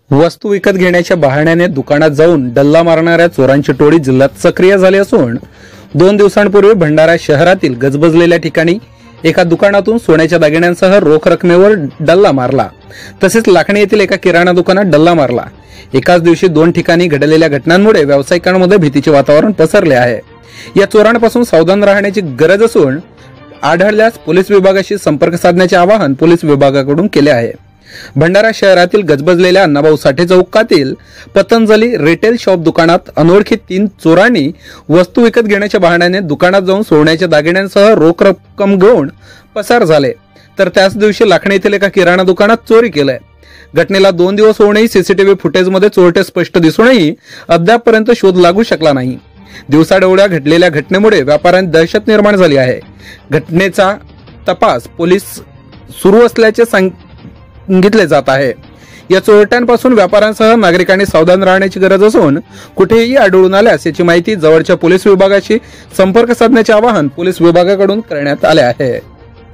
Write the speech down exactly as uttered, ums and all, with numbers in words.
वस्तू विकत घेण्याच्या बहाण्याने दुकानात जाऊन डल्ला मारणाऱ्या चोरांची टोळी जिल्ह्यात सक्रिय झाली असून दोन दिवसांपूर्वी भंडारा शहरातील गजबजलेल्या ठिकाणी एका दुकानातून सोन्याच्या दागिन्यांसह रोख रकमेवर डल्ला मारला। तसेच लाखणी येथील एका किराणा दुकानात डल्ला मारला। एकाच दिवशी दोन ठिकाणी घडलेल्या घटनांमुळे व्यावसायिकांमध्ये भीतीचे वातावरण पसरले आहे। या चोरांपासून सावधान राहण्याची गरज असून आढळल्यास पोलीस विभागाशी संपर्क साधण्याचे आवाहन पोलीस विभागाकडून केले आहे। भंडारा शहरातील गजबजलेल्या अण्णाभाऊ साठे चौकातील पतंजली रिटेल शॉप दुकानात अनोळखी तीन चोरांनी वस्तू विकत घेण्याच्या बहाण्याने दुकानात जाऊन सोन्याच्या दागिन्यांसह रोख रक्कम घेऊन पसार झाले। तर त्याच दिवशी लाखणी येथील एका किराणा दुकानात चोरी केली। घटनेला दोन दिवस होऊनही सीसीटीव्ही फुटेजमध्ये चोरटे स्पष्ट दिसूनही अद्यापपर्यंत शोध लागू शकला नाही। दिवसाढवळ्या घडलेल्या घटनेमुळे व्यापाऱ्यांत दहशत निर्माण झाली आहे। घटनेचा तपास पोलीस सुरू असल्याचे सांगितले जात आहे। या चोरट्यांपासून व्यापाऱ्यांसह नागरिकांनी सावधान राहण्याची गरज असून कुठेही आढळून आल्यास याची माहिती जवळच्या पोलीस विभागाशी संपर्क साधण्याचे आवाहन पोलीस विभागाकडून करण्यात आले आहे।